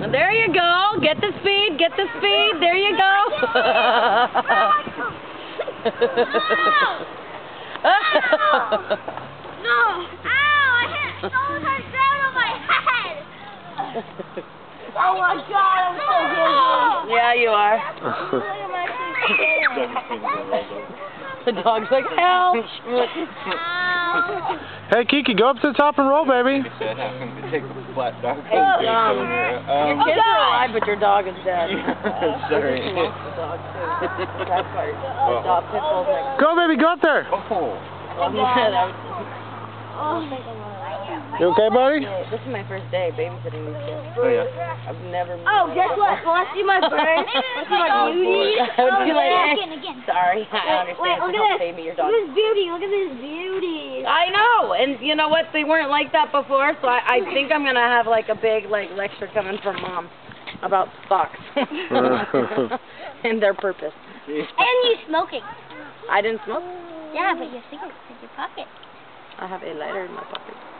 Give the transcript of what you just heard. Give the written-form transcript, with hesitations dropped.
There you go. Get the speed. Get the speed. There you go. No. Ow! I hit someone hurt down on my head. Oh my God! I'm so giddy. Yeah, you are. The dog's like, help. Hey, Kiki, go up to the top and roll, baby. Take the flat dog. Hey, your kids are alive, but your dog is dead. Sorry. That part. Dog pit bull's like, Go, baby, go up there. You okay, buddy? This is my first day babysitting these kids. Oh, yeah. I've never. Oh, guess what? Wanna see my bird? Wanna see my beauty? I would be like, Again. sorry, I understand. Wait, look Don't at pay this. me your Look dog. at this beauty. Look at this beauty. I know, and you know what? They weren't like that before, so I think I'm gonna have like a big lecture coming from Mom about fox and their purpose. And you smoking. I didn't smoke. Yeah, but your cigarette's in your pocket. I have a lighter in my pocket.